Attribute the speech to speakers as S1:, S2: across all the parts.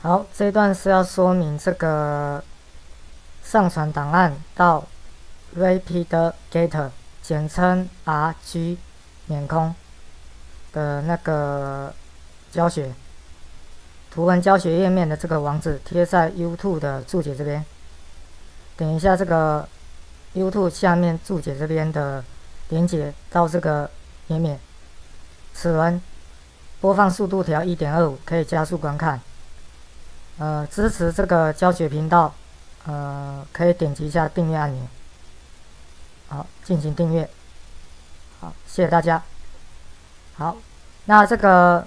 S1: 好，这一段是要说明这个上传档案到 Rapid-Getter， 简称 RG 免空的那个教学图文教学页面的这个网址贴在 YouTube 的注解这边，点一下这个 YouTube 下面注解这边的连接到这个页面。齿轮播放速度调 1.25， 可以加速观看。支持这个教学频道，可以点击一下订阅按钮。好，进行订阅。好，谢谢大家。好，那这个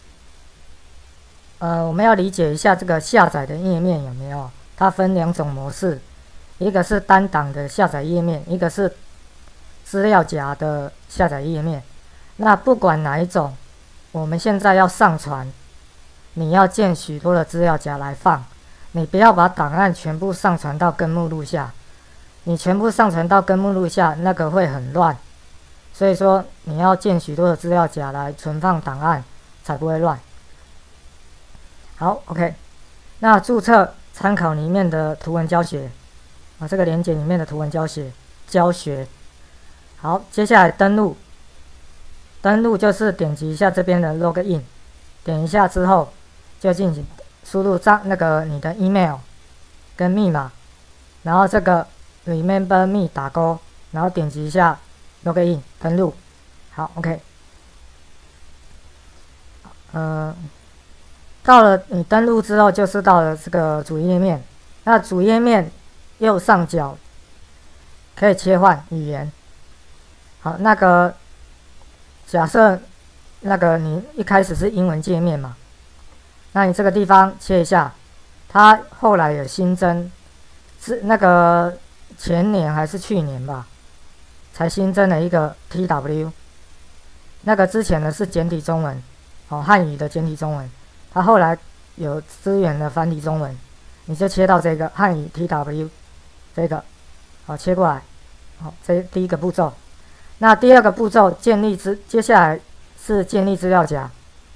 S1: 我们要理解一下这个下载的页面有没有？它分两种模式，一个是单档的下载页面，一个是资料夹的下载页面。那不管哪一种，我们现在要上传，你要建许多的资料夹来放，你不要把档案全部上传到根目录下，你全部上传到根目录下，那个会很乱。所以说你要建许多的资料夹来存放档案，才不会乱。好 ，OK， 那注册参考里面的图文教学，这个连结里面的图文教学。好，接下来登录。登录就是点击一下这边的 Login， 点一下之后就进行输入你的 email 跟密码，然后这个 Remember Me 打勾，然后点击一下 Login 登录。好 ，OK。到了你登录之后，就是到了这个主页面。那主页面右上角可以切换语言。好，假设你一开始是英文界面嘛，那你这个地方切一下，它后来有新增，是前年还是去年吧，才新增了一个 TW， 之前的是简体中文，汉语的简体中文，它后来有支援的繁体中文，你就切到这个汉语 TW 这个，好，切过来，好，这第一个步骤。那第二个步骤接下来是建立资料夹。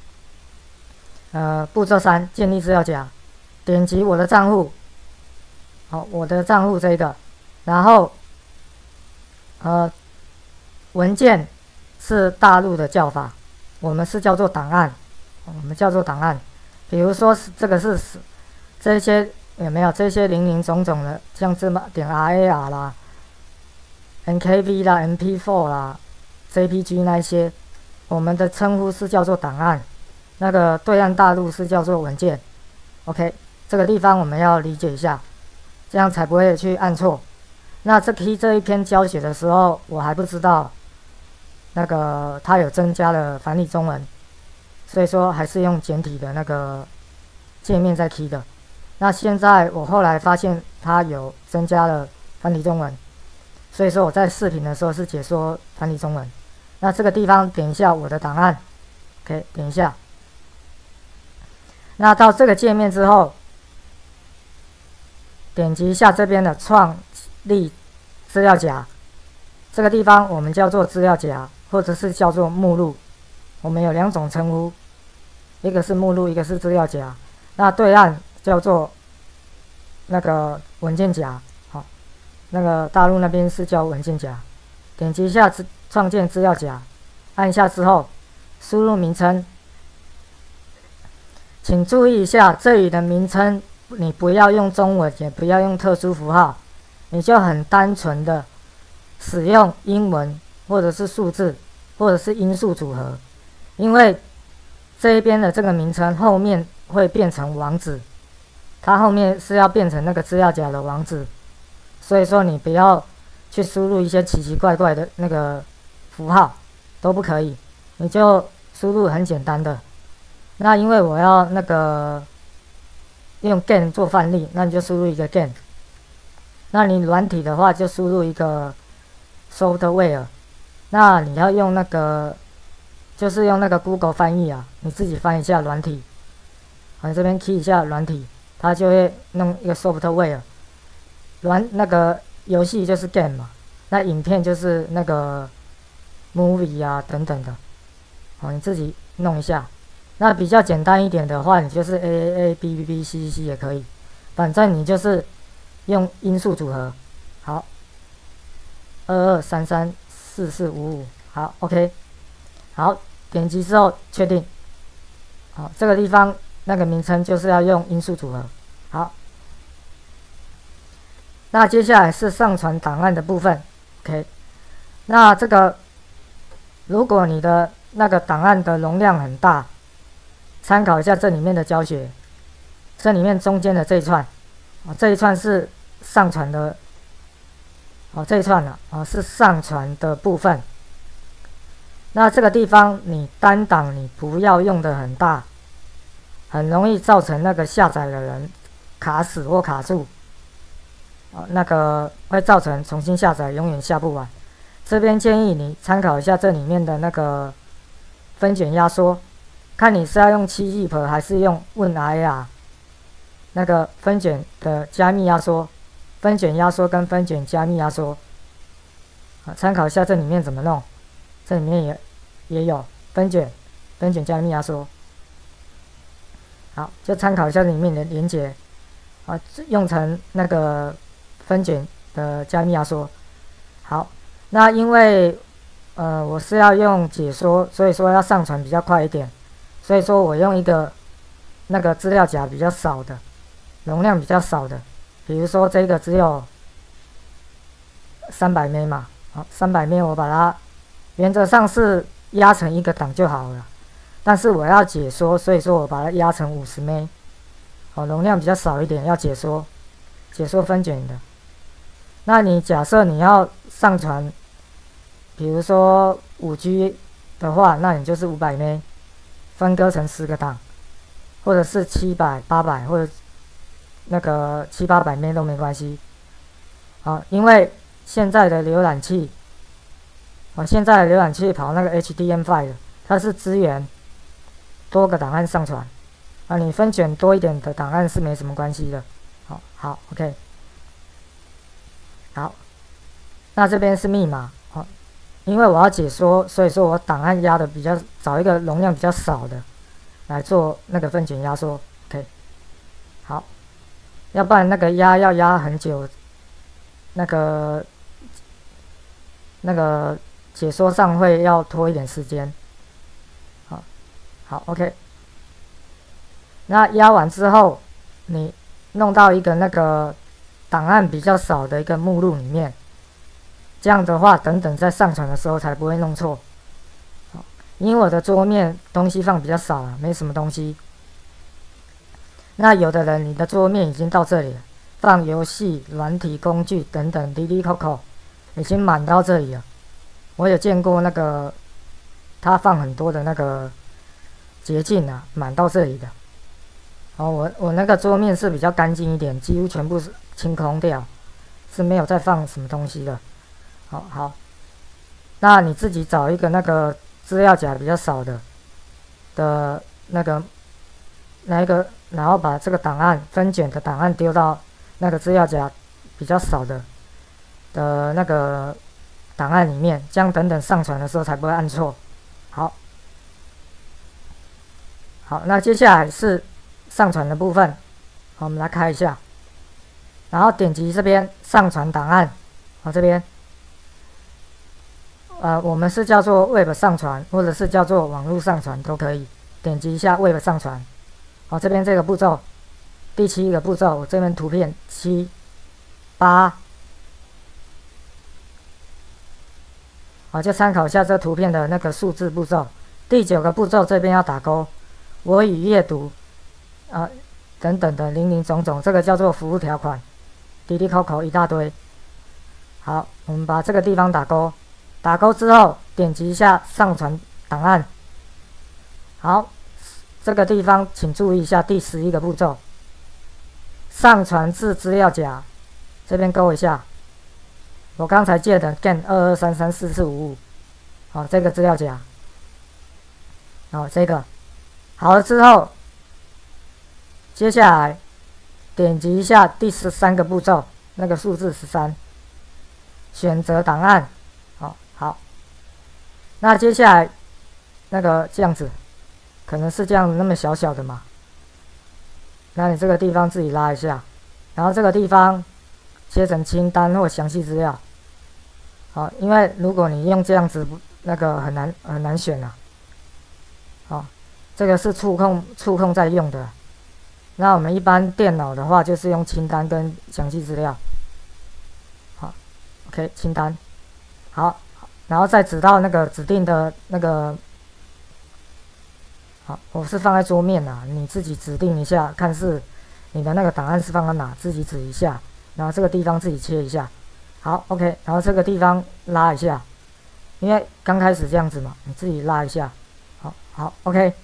S1: 步骤3，建立资料夹，点击我的账户，好，我的账户这个，然后文件是大陆的叫法，我们是叫做档案，比如说这个是这些有没有这些林林总总的，像这么点 RAR 啦。NKV 啦 MP4 啦 JPG 那一些，我们的称呼是叫做档案，对岸大陆是叫做文件。 OK， 这个地方我们要理解一下，这样才不会去按错。那这一篇教学的时候，我还不知道它有增加了繁体中文，所以说还是用简体的界面在 key 的。那现在我后来发现它有增加了繁体中文，所以说我在视频的时候是解说繁体中文。那这个地方点一下我的档案 ，OK， 点一下。那到这个界面之后，点击一下这边的创立资料夹，这个地方我们叫做资料夹，或者是叫做目录。我们有两种称呼，一个是目录，一个是资料夹。那对岸叫做文件夹。大陆那边是叫文件夹，点击一下创建资料夹，按下之后输入名称，请注意一下这里的名称，你不要用中文，也不要用特殊符号，你就很单纯的使用英文或者是数字或者是因数组合，因为这一边的这个名称后面会变成网址，它后面是要变成资料夹的网址。所以说你不要去输入一些奇奇怪怪的符号，都不可以，你就输入很简单的。那因为我要用 GAN 做范例，那你就输入一个 GAN。那你软体的话就输入一个 software。那你要用就是用Google 翻译啊，你自己翻一下软体。好，你这边 key 一下软体，它就会弄一个 software。游戏就是 game 嘛，那影片就是movie 啊等等的，好，你自己弄一下。 那比较简单一点的话，你就是 AAA、BBB、CCC 也可以，反正你就是用因数组合。好，22334455，好 ，OK， 好，点击之后确定。好，这个地方那个名称就是要用因数组合。好，那接下来是上传档案的部分。OK， 那这个如果你的那个档案的容量很大，参考一下这里面的教学，这里面中间的这一串，这一串是上传的，这一串是上传的部分。那这个地方你单档你不要用的很大，很容易造成那个下载的人卡死或卡住，那个会造成重新下载永远下不完。这边建议你参考一下这里面的那个分卷压缩，看你是要用7zip还是用 WinRAR 那个分卷的加密压缩，分卷压缩跟分卷加密压缩，参考一下这里面怎么弄。这里面也有分卷加密压缩，好，就参考一下里面的连结，用成那个分卷的加密压缩。好，那因为我是要用解说，所以说要上传比较快一点，所以说我用一个那个资料夹比较少的，容量比较少的，比如说这个只有300 MB 嘛，好，300 MB 我把它原则上是压成一个档就好了，但是我要解说，所以说我把它压成50 MB， 容量比较少一点，要解说分卷的。那你假设你要上传，比如说5G 的话，那你就是500 MB， 分割成10个档，或者是700、800，或者那个700-800 MB 都没关系。因为现在的浏览器，跑那个 HTML5 的，它是支援多个档案上传，你分卷多一点的档案是没什么关系的。好 ，OK， 好，那这边是密码，因为我要解说，所以说我档案压的比较找一个容量比较少的来做那个分卷压缩 ，OK， 好，要不然那个要压很久，那个解说上会要拖一点时间。好 ，OK。那压完之后，你弄到一个那个档案比较少的一个目录里面，这样的话，等在上传的时候才不会弄错。因为我的桌面东西放比较少了，没什么东西。那有的人你的桌面已经到这里了，放游戏、软体、工具等等，滴滴扣扣，已经满到这里了。我有见过那个他放很多的那个捷径满到这里的。我那个桌面是比较干净一点，几乎全部是清空掉，是没有再放什么东西的。好，那你自己找一个那个资料夹比较少的那个，然后把这个档案分卷的档案丢到那个资料夹比较少的那个档案里面，这样等上传的时候才不会按错。好，那接下来是上传的部分，我们来开一下，然后点击这边上传档案，这边，我们是叫做 Web 上传，或者是叫做网络上传都可以，点击一下 Web 上传，这边这个步骤，第7个步骤，我这边图片7、8，就参考一下这图片的那个数字步骤。第9个步骤这边要打勾，我已阅读。等等的林林总总，这个叫做服务条款，滴滴扣扣一大堆。好，我们把这个地方打勾，打勾之后点击一下上传档案。好，这个地方请注意一下第11个步骤，上传至资料夹，这边勾一下。我刚才借的 GAN22334455，这个资料夹，这个好了之后。接下来点击一下第13个步骤，那个数字13，选择档案。好，那接下来那个这样子， 可能是这样那么小小的嘛。那你这个地方自己拉一下，然后这个地方切成清单或详细资料。好，因为如果你用这样子，那个很难选啊。好，这个是触控在用的。那我们一般电脑的话，就是用清单跟详细资料。好 ，OK， 清单。好，然后再指到那个指定的那个。好，我是放在桌面啊，你自己指定一下，看是你的那个档案是放在哪，自己指一下，然后这个地方自己切一下。好 ，OK， 然后这个地方拉一下，因为刚开始这样子嘛，你自己拉一下。好 ，OK。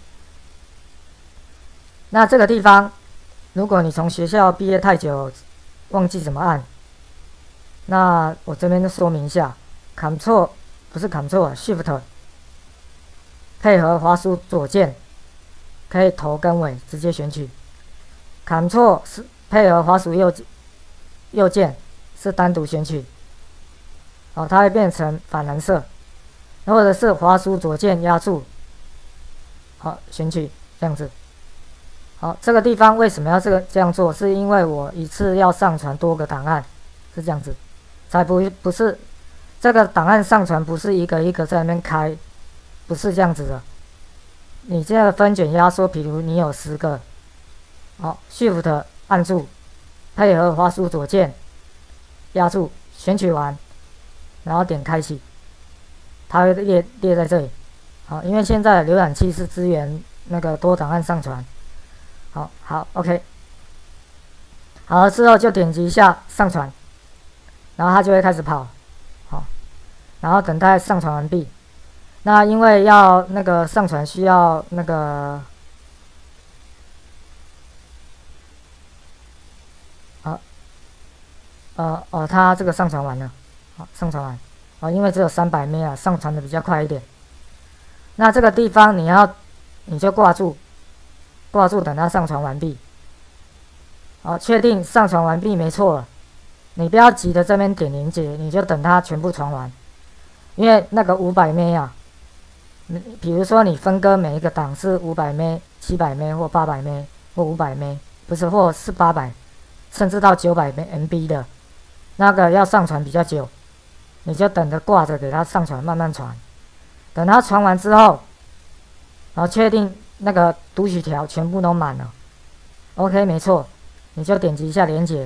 S1: 那这个地方，如果你从学校毕业太久，忘记怎么按，那我这边就说明一下 ，Ctrl 不是 Ctrl，Shift 配合滑鼠左键。可以头跟尾直接选取 ，Ctrl 是配合滑鼠右键是单独选取，哦，它会变成反蓝色，或者是滑鼠左键压住，好选取这样子。好，这个地方为什么要这样做？是因为我一次要上传多个档案，是这样子，才不是这个档案上传不是一个一个在那边开，不是这样子的。你这个分卷压缩，比如你有10个，好 ，Shift 按住，配合滑鼠左键压住，选取完，然后点开启，它会列在这里。好，因为现在的浏览器是支援那个多档案上传。好 ，OK。好了之后就点击一下上传，然后它就会开始跑，好，然后等待上传完毕。那因为要那个上传需要那个它这个上传完了，好，上传完，因为只有300 MB 啊，上传的比较快一点。那这个地方你就挂住，等它上传完毕。好，确定上传完毕没错了，你不要急着这边点连结，你就等它全部传完，因为那个500 MB 啊。比如说，你分割每一个档是500 MB、700 MB 或800 MB 或500 MB， 不是，或是800，甚至到900 MB 的，那个要上传比较久，你就等着挂着给它上传，慢慢传。等它传完之后，然后确定那个读取条全部都满了 ，OK， 没错，你就点击一下连结。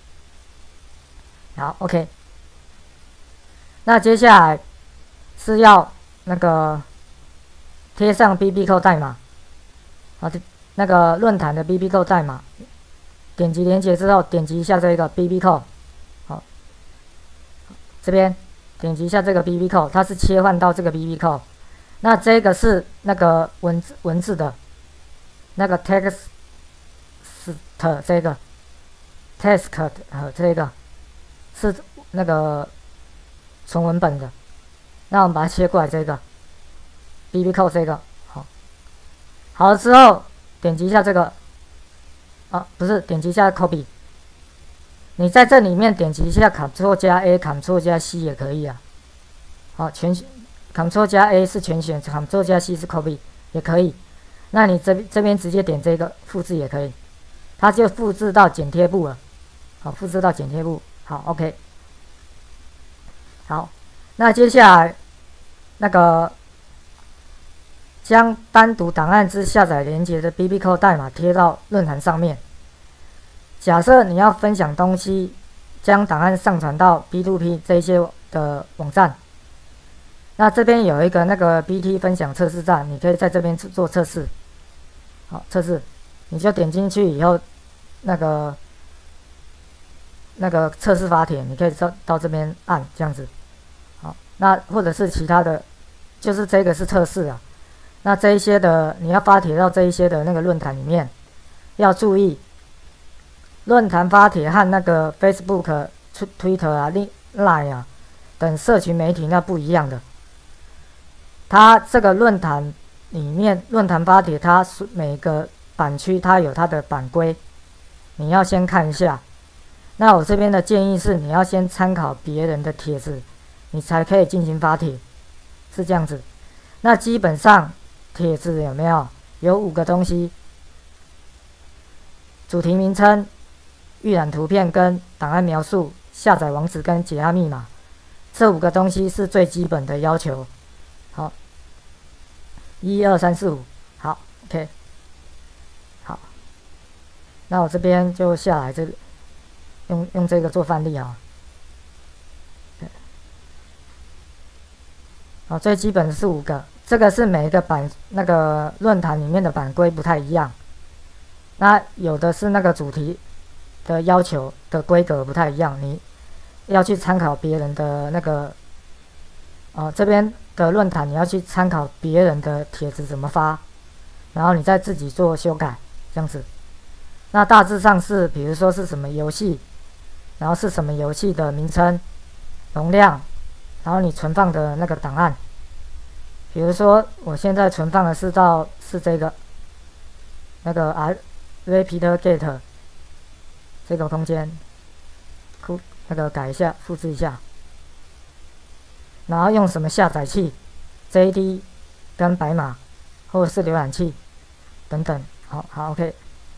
S1: 好 ，OK。那接下来是要那个。贴上 BB 扣代码，好，那个论坛的 BB 扣代码，点击连接之后，点击一下这个 BB 扣，好，这边点击一下这个 BB 扣，它是切换到这个 BB 扣，那这个是那个文字的，那个 text 这个 text 这个是那个纯文本的，那我们把它切过来这个。BB 扣这个好了之后，点击一下这个，不是，点击一下 copy。你在这里面点击一下 Ctrl 加 A、Ctrl 加 C 也可以啊。好，Ctrl 加 A 是全选 ，Ctrl 加 C 是 copy 也可以。那你这边直接点这个复制也可以，它就复制到剪贴簿了。好，复制到剪贴簿。好 ，OK。好，那接下来那个。将单独档案之下载连结的 BB 扣代码贴到论坛上面。假设你要分享东西，将档案上传到 B2P 这些的网站，那这边有一个那个 BT 分享测试站，你可以在这边做测试。好，测试，你就点进去以后，那个测试发帖，你可以到这边按这样子。好，那或者是其他的，就是这个是测试啊。那这一些的你要发帖到这一些的那个论坛里面，要注意，论坛发帖和那个 Facebook、Twitter 啊、Line 啊等社群媒体那不一样的。它这个论坛里面，论坛发帖它是每个版区它有它的版规，你要先看一下。那我这边的建议是，你要先参考别人的帖子，你才可以进行发帖，是这样子。那基本上。帖子有没有？ 有5个东西：主题名称、预览图片跟档案描述、下载网址跟解压密码。这5个东西是最基本的要求。好，1、2、3、4、5，好 ，OK， 好，那我这边就下来用这个做范例啊。好，最基本的是5个，这个是每一个那个论坛里面的版规不太一样。那有的是那个主题的要求的规格不太一样，你要去参考别人的那个，这边的论坛你要去参考别人的帖子怎么发，然后你再自己做修改，这样子。那大致上是，比如说是什么游戏，然后是什么游戏的名称、容量，然后你存放的那个档案。比如说我现在存放的是这个那个RapidGet 这个空间，那个改一下，复制一下，然后用什么下载器 JD 跟白马或者是浏览器等等。好 OK。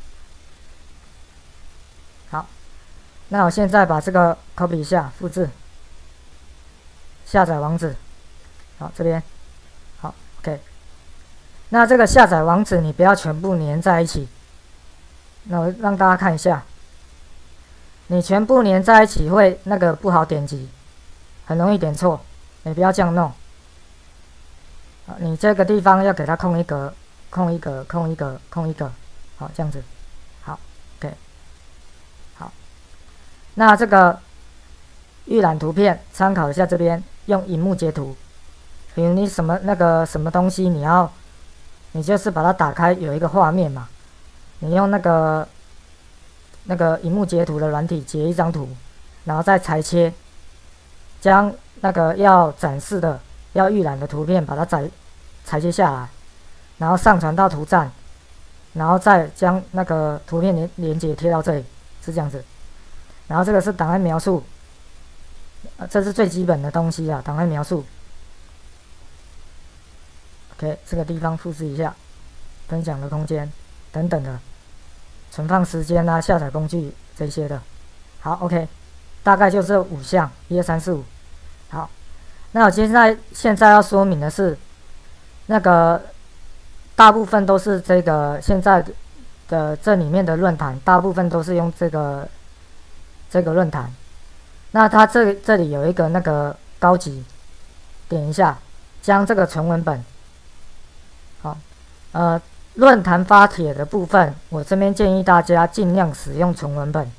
S1: 好，那我现在把这个 copy 一下，复制，下载网址。好，这边好 OK。那这个下载网址你不要全部连在一起，那我让大家看一下，你全部连在一起会那个不好点击，很容易点错，你不要这样弄。你这个地方要给它空一格，空一格，空一格，空一格，好，这样子，好 OK。好，那这个预览图片参考一下，这边用萤幕截图，比如你什么东西你就是把它打开，有一个画面嘛，你用那个萤幕截图的软体截一张图，然后再裁切，将那个要展示的、要预览的图片把它裁切下来，然后上传到图站，然后再将那个图片连接贴到这里，是这样子。然后这个是档案描述，这是最基本的东西啊，档案描述。OK， 这个地方复制一下，分享的空间等等的，存放时间啊、下载工具这些的。好 ，OK， 大概就这5项，1、2、3、4、5。好，那我现在要说明的是，那个大部分都是这个现在的这里面的论坛，大部分都是用这个论坛。那它这里有一个那个高级，点一下，将这个纯文本。好，论坛发帖的部分，我这边建议大家尽量使用纯文本。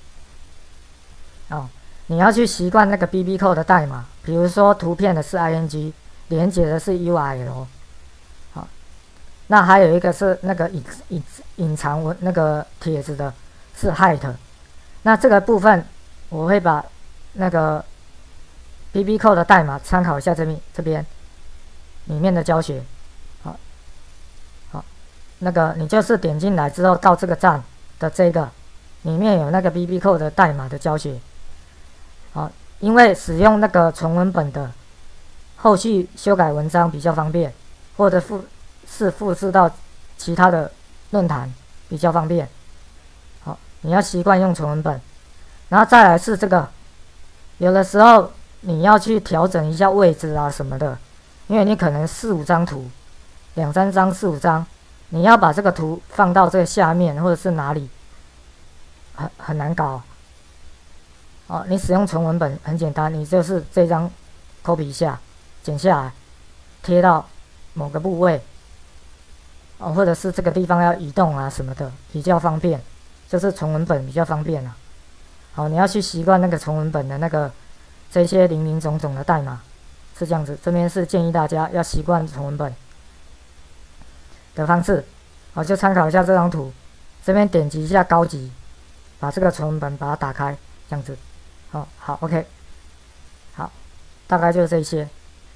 S1: 你要去习惯那个 BB Code 的代码，比如说图片的是 ing， 连接的是 URL。好，那还有一个是那个隐藏那个帖子的是 hide。那这个部分我会把那个 BB Code 的代码参考一下这边里面的教学。好，那个你就是点进来之后到这个站的这个里面有那个 BB Code 的代码的教学。好，因为使用那个纯文本的，后续修改文章比较方便，或者复制到其他的论坛比较方便。好，你要习惯用纯文本，然后再来是这个，有的时候你要去调整一下位置啊什么的，因为你可能4、5张图，2、3张、4、5张，你要把这个图放到这个下面或者是哪里，很难搞。你使用纯文本很简单，你就是这张 copy 一下，剪下来，贴到某个部位，或者是这个地方要移动啊什么的，比较方便，就是纯文本比较方便啊。好，你要去习惯那个纯文本的那个这些林林总总的代码，是这样子。这边是建议大家要习惯纯文本的方式。好，就参考一下这张图，这边点击一下高级，把这个纯文本把它打开，这样子。好 ，OK， 好，大概就是这些。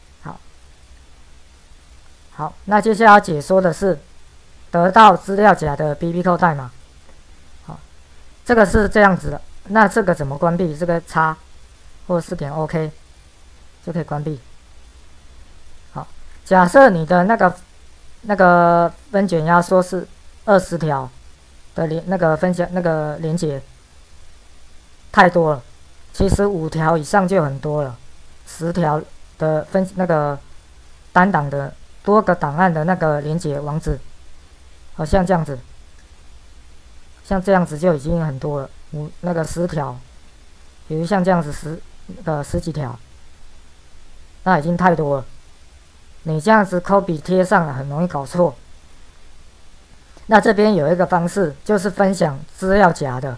S1: 好，那接下来要解说的是得到资料夹的 BB Code 代码。好，这个是这样子的。那这个怎么关闭？这个叉或者是点 OK 就可以关闭。好，假设你的那个那个分卷压缩是20条的那个分享那个连接，太多了。其实5条以上就很多了，10条的那个单档的多个档案的那个连接网址，好像这样子，像这样子就已经很多了。那个10条，比如像这样子十几条，那已经太多了。你这样子 copy 贴上了，很容易搞错。那这边有一个方式，就是分享资料夹的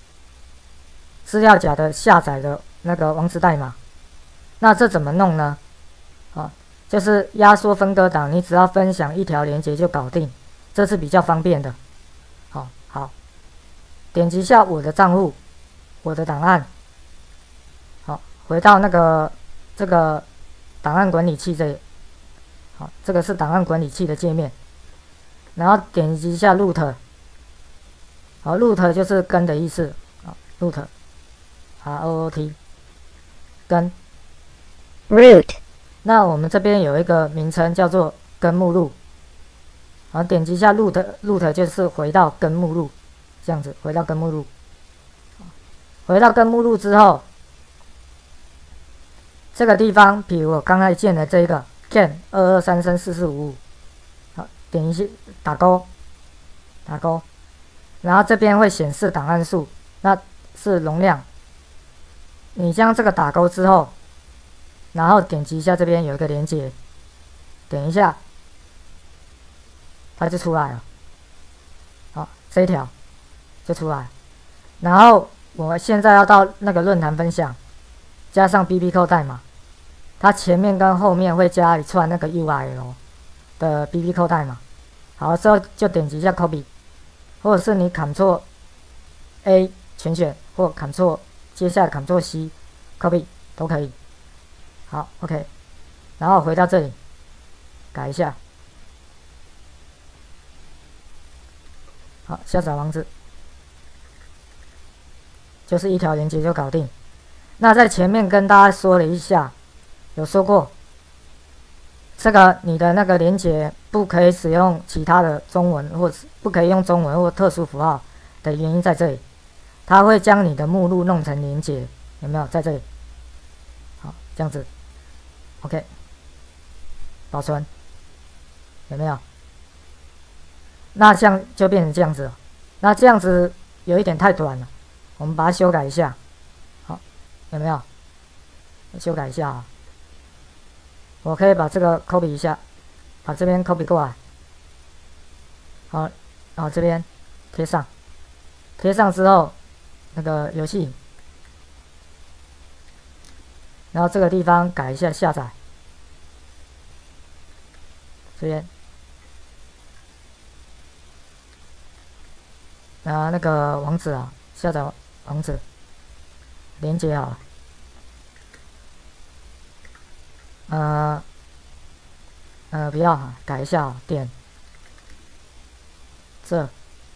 S1: 下载的那个网址代码。那这怎么弄呢？就是压缩分割档，你只要分享1条连接就搞定，这是比较方便的。好，点击一下我的账户，我的档案，好，回到这个档案管理器这里，好，这个是档案管理器的界面，然后点击一下 root， 好 ，root 就是根的意思，好 ，root，root， 根
S2: root。
S1: 那我们这边有一个名称叫做根目录，好，点击一下 root 就是回到根目录，这样子回到根目录。回到根目录之后，这个地方，比如我刚才建的这一个 can 22334455，好，点一下打勾，然后这边会显示档案数，那是容量。你将这个打勾之后，然后点击一下这边有一个连接，点一下，它就出来了。好，这一条就出来。然后我现在要到那个论坛分享，加上 BB Code 代码，它前面跟后面会加一串那个 URL 的 BB Code 代码。好，之后就点击一下 Copy， 或者是你 Ctrl A 全选，或 Ctrl 接下来 Ctrl C Copy 都可以。好 ，OK， 然后回到这里，改一下，好，下载网址，就是1条连接就搞定。那在前面跟大家说了一下，有说过，这个你的那个连接不可以使用其他的中文，或是不可以用中文或特殊符号的原因在这里，它会将你的目录弄成连接，有没有在这里？好，这样子。OK， 保存，有没有？那像就变成这样子了。那这样子有一点太短了，我们把它修改一下。好，有没有？修改一下啊。我可以把这个 copy 一下，把这边 copy 过来。好，然后这边贴上，贴上之后，那个游戏。然后这个地方改一下下载，这边，那个网址啊，下载网址，连接好了，不要改一下，点这。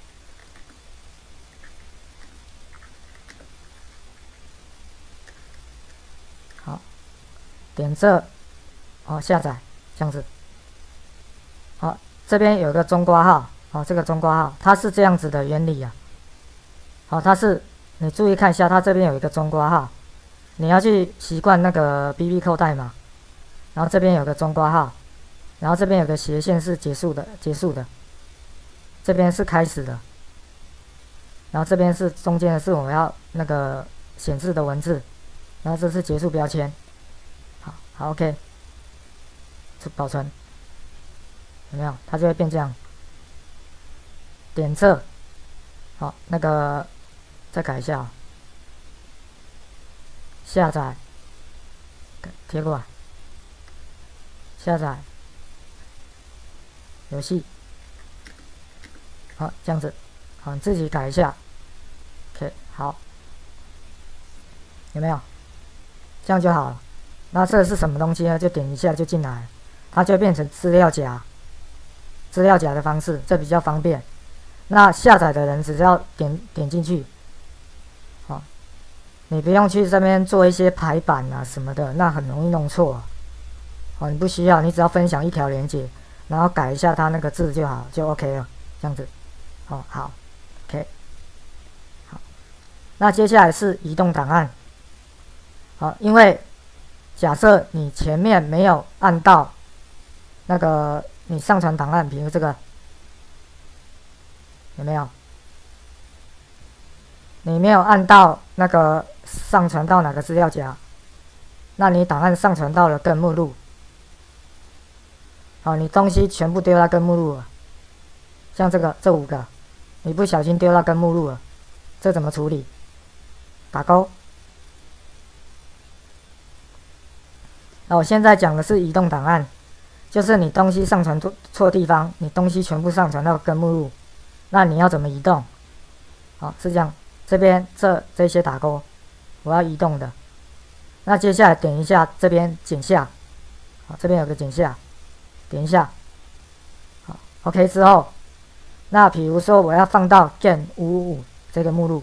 S1: 点这，下载，这样子。好，这边有个中括号，这个中括号它是这样子的原理啊。好，它是你注意看一下，它这边有一个中括号，你要去习惯那个 BB Code 代码，然后这边有个中括号，然后这边有个斜线是结束的，这边是开始的，然后这边是中间的是我们要那个显示的文字，然后这是结束标签。好 ，OK， 保存，有没有？它就会变这样。点这，好，那个再改一下，下载，贴过来，下载，游戏，好，这样子，好，你自己改一下 ，OK， 好，有没有？这样就好了。那这是什么东西呢？就点一下就进来，它就变成资料夹的方式，这比较方便。那下载的人只要点进去，好，你不用去这边做一些排版啊什么的，那很容易弄错。好，你不需要，你只要分享1条连接， 然后改一下它那个字就好，就 OK 了，这样子。哦，好 ，OK， 好。那接下来是移动档案。好，因为假设你前面没有按到那个你上传档案，比如这个有没有？你没有按到那个上传到哪个资料夹，那你档案上传到了根目录。好，你东西全部丢到根目录了，像这5个，你不小心丢到根目录了，这怎么处理？打勾。那我现在讲的是移动档案，就是你东西上传错地方，你东西全部上传到根目录，那你要怎么移动？好，是这样，这边这些打勾，我要移动的。那接下来点一下这边剪下，好，这边有个剪下。点一下，好 ，OK 之后，那比如说我要放到 Gen555这个目录，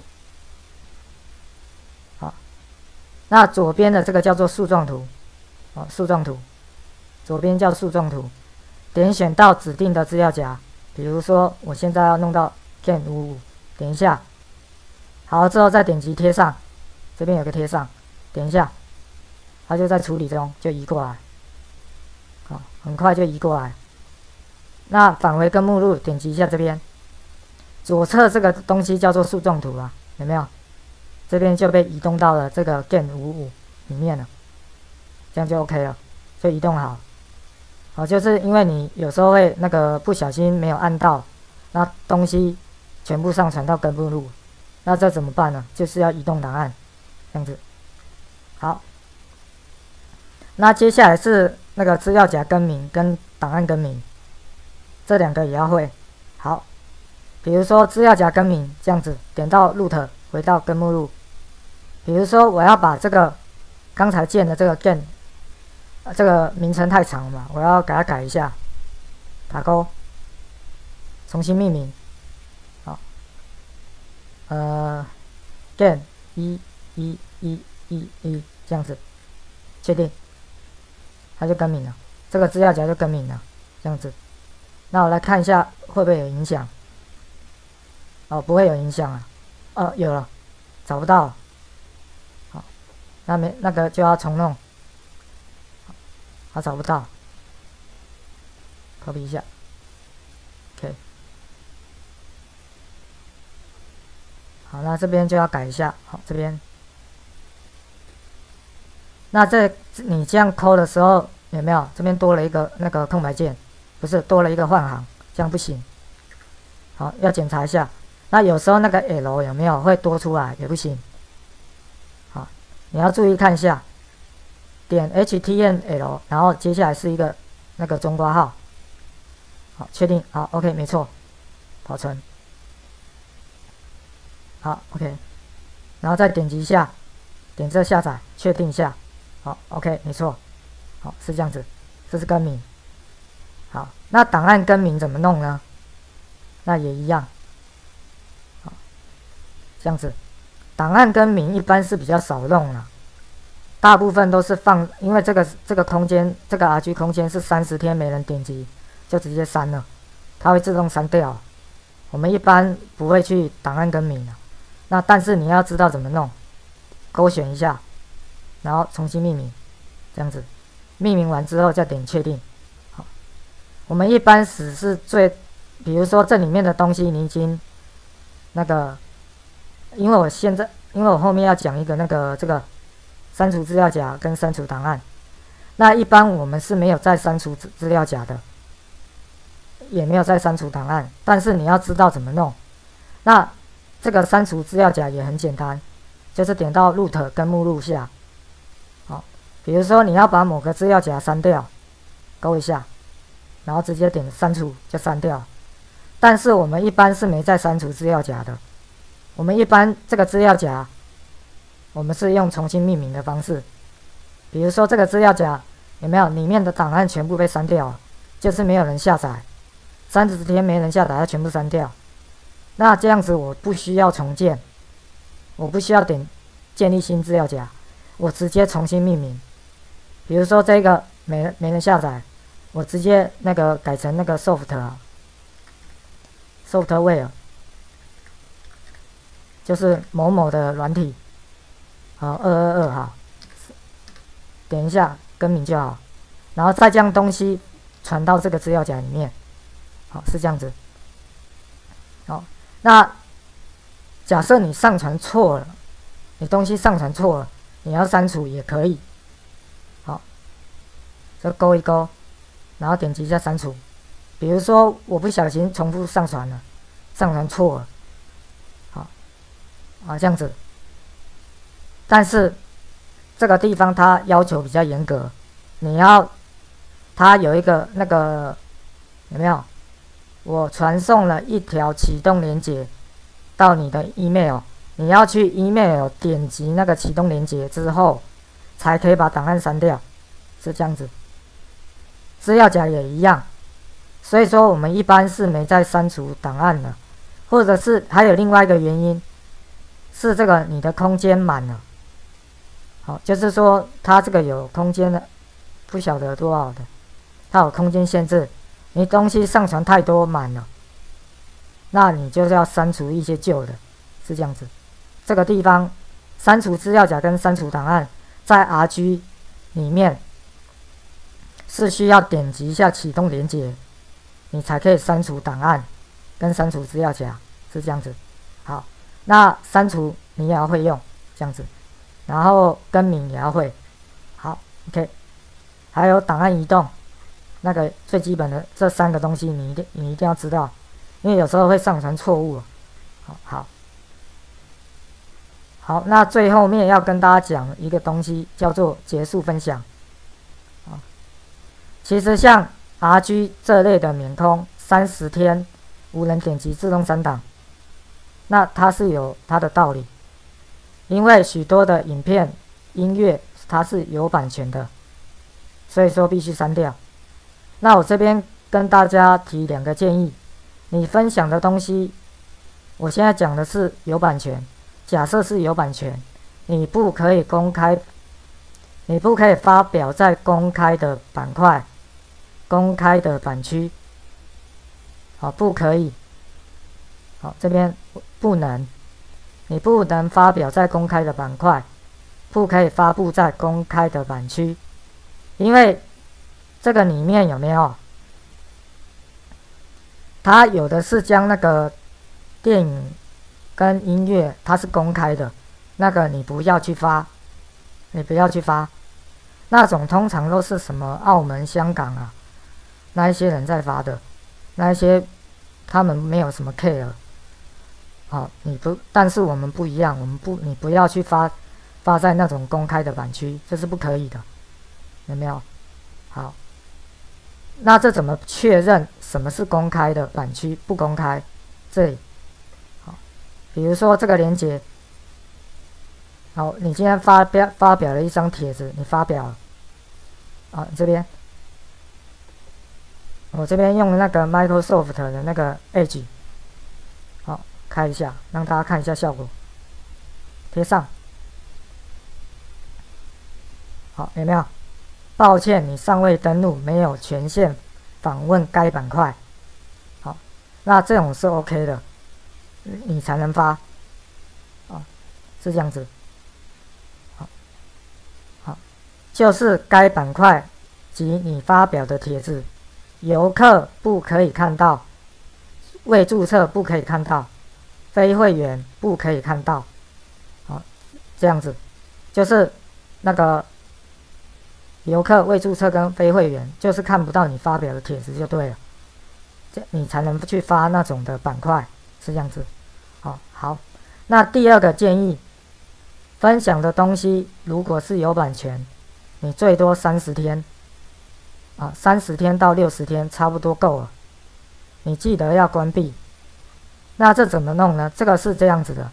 S1: 好，那左边的这个叫做树状图，哦，树状图，左边叫树状图，点选到指定的资料夹，比如说我现在要弄到 Gen555，点一下，好，之后再点击贴上，这边有个贴上，点一下，它就在处理中，就移过来。好，很快就移过来。那返回根目录，点击一下这边，左侧这个东西叫做树状图啊，有没有？这边就被移动到了这个 Gen55里面了，这样就 OK 了，就移动好。好，就是因为你有时候会那个不小心没有按到，那东西全部上传到根目录，那这怎么办呢？就是要移动档案，这样子。好，那接下来是那个资料夹更名跟档案更名，这2个也要会。好，比如说资料夹更名这样子，点到 root 回到根目录。比如说我要把这个刚才建的这个 gen，这个名称太长了嘛，我要给它改一下，打勾，重新命名。好，gen 11111这样子，确定。它就更名了，这个资料夹就更名了，这样子。那我来看一下会不会有影响？哦，不会有影响啊。有了，找不到了。好，那个就要重弄。找不到 ，copy 一下 ，OK。好，那这边就要改一下。好，这边。那你这样抠的时候有没有？这边多了一个那个空白键，不是多了一个换行，这样不行。好，要检查一下。那有时候那个 L 有没有会多出来，也不行。好，你要注意看一下。点 HTML， 然后接下来是一个那个中括号。好，确定。好 ，OK， 没错，保存。好 ，OK， 然后再点击一下，点这下载，确定一下。好 ，OK， 没错，好，是这样子，这是更名。好，那档案更名怎么弄呢？那也一样。好，这样子，档案更名一般是比较少用了，大部分都是放，因为这个空间，这个 RG 空间是30天没人点击，就直接删了，它会自动删掉。我们一般不会去档案更名的。那但是你要知道怎么弄，勾选一下。然后重新命名，这样子，命名完之后再点确定。好，我们一般是比如说这里面的东西你已经那个，因为我后面要讲一个这个删除资料夹跟删除档案，那一般我们是没有再删除资料夹的，也没有再删除档案，但是你要知道怎么弄。那这个删除资料夹也很简单，就是点到 root 跟目录下。比如说你要把某个资料夹删掉，勾一下，然后直接点删除就删掉。但是我们一般是没在删除资料夹的，我们一般这个资料夹，我们是用重新命名的方式。比如说这个资料夹有没有里面的档案全部被删掉了，就是没有人下载，30天没人下载，它全部删掉。那这样子我不需要重建，我不需要点建立新资料夹，我直接重新命名。比如说这个没人下载， 我直接那个改成那个 software，就是某某的软体，好222好，点一下更名就好，然后再将东西传到这个资料夹里面，好，是这样子。好，那假设你上传错了，你东西上传错了，你要删除也可以。好，就勾一勾，然后点击一下删除。比如说我不小心重复上传了，上传错了，好，这样子。但是这个地方它要求比较严格，它有一个那个有没有？我传送了一条启动连结到你的 email， 你要去 email 点击那个启动连结之后，才可以把档案删掉，是这样子。资料夹也一样，所以说我们一般是没在删除档案的，或者是还有另外一个原因，是这个你的空间满了。好，就是说它这个有空间的，不晓得多少的，它有空间限制。你东西上传太多满了，那你就是要删除一些旧的，是这样子。这个地方删除资料夹跟删除档案，在 RG 里面是需要点击一下启动连结，你才可以删除档案跟删除资料夹，是这样子。好，那删除你也要会用，这样子，然后更名也要会。好 ，OK， 还有档案移动。那个最基本的这3个东西你一定要知道，因为有时候会上传错误。好，那最后面要跟大家讲一个东西，叫做结束分享。其实像 RG 这类的免空30天无人点击自动删档，那它是有它的道理，因为许多的影片、音乐它是有版权的，所以说必须删掉。那我这边跟大家提2个建议，你分享的东西，我现在讲的是有版权，假设是有版权，你不可以发表在公开的板块、公开的版区，好，不可以，好，这边不能，你不能发表在公开的板块，不可以发布在公开的版区，因为这个里面有没有？它有的是将那个电影跟音乐，它是公开的，那个你不要去发，那种通常都是什么澳门、香港啊，那一些人在发的，那一些他们没有什么 care。好，但是我们不一样，你不要去发在那种公开的版区，这是不可以的，有没有？好。那这怎么确认什么是公开的版区，不公开？这里，好，比如说这个连结，好，你今天发表了一张帖子，你发表了，啊，这边，我这边用那个 Microsoft 的那个 Edge， 好，开一下，让大家看一下效果，贴上，好，有没有？抱歉，你尚未登录，没有权限访问该板块。好，那这种是 OK 的，你才能发。是这样子。好，就是该板块及你发表的帖子，游客不可以看到，未注册不可以看到，非会员不可以看到。好，这样子，就是那个。游客未注册跟非会员就是看不到你发表的帖子就对了，你才能去发那种的板块，是这样子。好，那第2个建议，分享的东西如果是有版权，你最多30天，30天到60天差不多够了，你记得要关闭。那这怎么弄呢？这个是这样子的，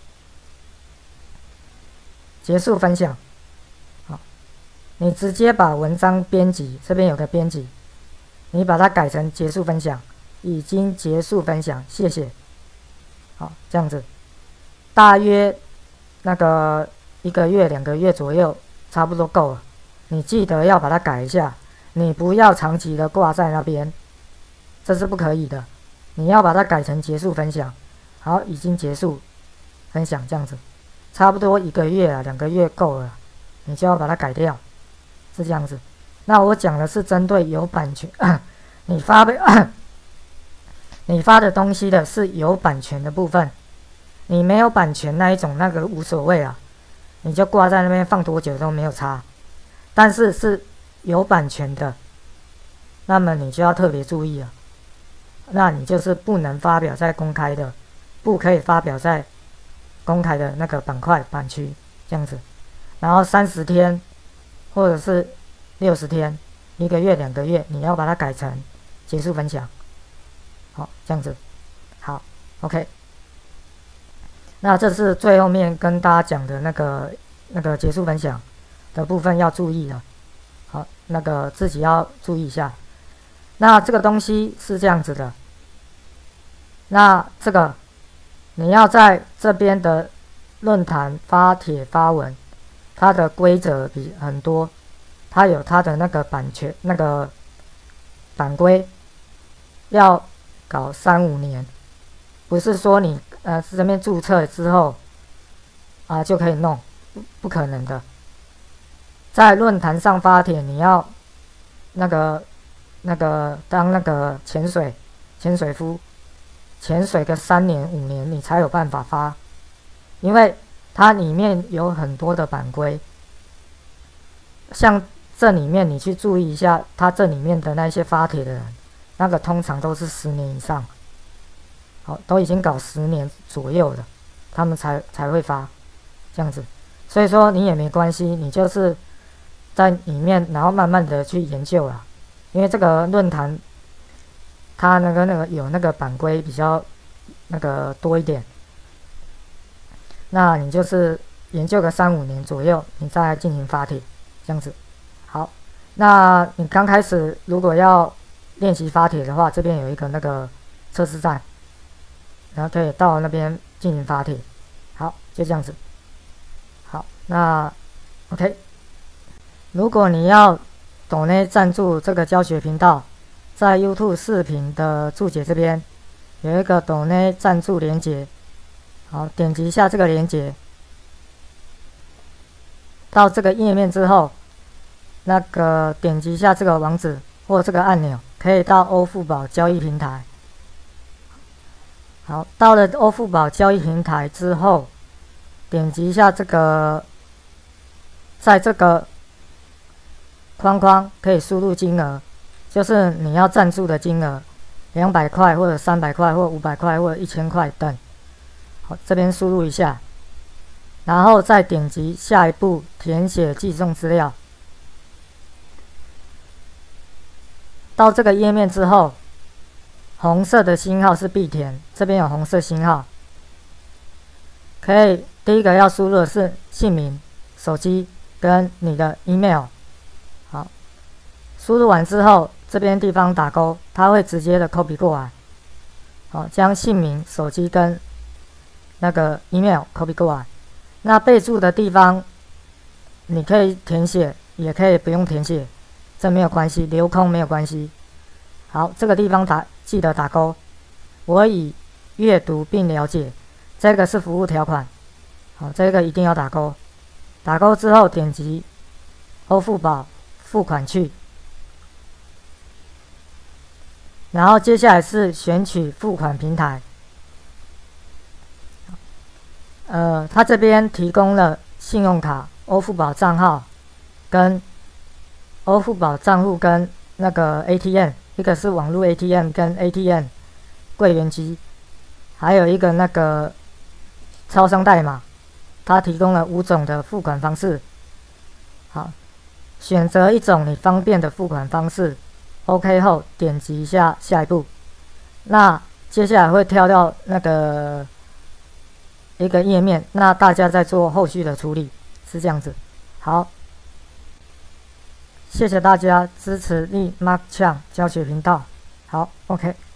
S1: 结束分享。你直接把文章编辑，这边有个编辑，你把它改成结束分享，已经结束分享，谢谢。好，这样子，大约那个1个月、2个月左右，差不多够了。你记得要把它改一下， 你不要长期的挂在那边，这是不可以的。你要把它改成结束分享。好，已经结束分享，这样子，差不多1个月啊，2个月够了，你就要把它改掉，是这样子。那我讲的是针对有版权，你发的东西的是有版权的部分，你没有版权那一种，那个无所谓啊，你就挂在那边放多久都没有差。但是是有版权的，那么你就要特别注意了。那你就是不能发表在公开的，不可以发表在公开的那个板块版区这样子。然后30天或者是60天、1个月、2个月，你要把它改成结束分享。好，这样子。好 ，OK。那这是最后面跟大家讲的那个结束分享的部分要注意的。好，那个自己要注意一下。那这个东西是这样子的。那这个你要在这边的论坛发帖发文，它的规则比很多，它有它的那个版权那个版规，要搞3-5年，不是说你这边注册之后就可以弄，不可能的。在论坛上发帖，你要当那个潜水夫，潜水个3年5年，你才有办法发，因为它里面有很多的版规，像这里面你去注意一下，它这里面的那些发帖的人，那个通常都是10年以上，好，都已经搞10年左右的，他们才会发这样子。所以说你也没关系，你就是在里面，然后慢慢的去研究啦。因为这个论坛，它有那个版规比较多一点，那你就是研究个3-5年左右，你再来进行发帖，这样子。好，那你刚开始如果要练习发帖的话，这边有一个那个测试站，然后可以到那边进行发帖。好，就这样子。好，那 OK。如果你要抖内赞助这个教学频道，在 YouTube 视频的注解这边有一个抖内赞助连结，好，点击一下这个连结，到这个页面之后，点击一下这个网址或这个按钮，可以到欧付宝交易平台。好，到了欧付宝交易平台之后，点击一下这个，在这个框框可以输入金额，就是你要赞助的金额，200块或者300块或500块或者1000块等。好，这边输入一下，然后再点击下一步填写寄送资料。到这个页面之后，红色的星号是必填，这边有红色星号，可以第一个要输入的是姓名、手机跟你的 email。好，输入完之后，这边地方打勾，它会直接的 copy 过来。好，将姓名、手机跟那个 email copy 过来。那备注的地方，你可以填写，也可以不用填写，这没有关系，留空没有关系。好，这个地方记得打勾。我已阅读并了解，这个是服务条款。好，这个一定要打勾。打勾之后点击欧付宝付款去，然后接下来是选取付款平台。他这边提供了信用卡、欧付宝账号跟欧付宝账户跟那个 ATM， 一个是网络 ATM 跟 ATM 柜员机，还有一个那个超商代码。它提供了5种的付款方式。好，选择一种你方便的付款方式 ，OK 后点击一下下一步。那接下来会跳到那个一个页面，那大家在做后续的处理，是这样子。好，谢谢大家支持力 Mark Chang 教学频道。好 ，OK。